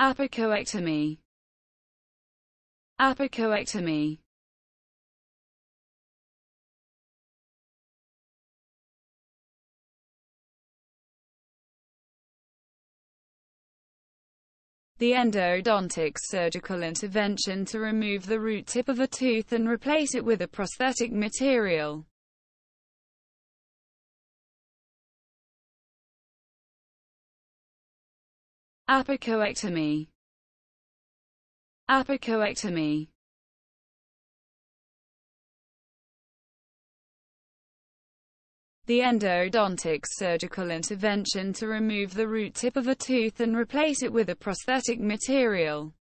Apicectomy. Apicectomy. The endodontic surgical intervention to remove the root tip of a tooth and replace it with a prosthetic material. Apicectomy. Apicectomy. The endodontic surgical intervention to remove the root tip of a tooth and replace it with a prosthetic material.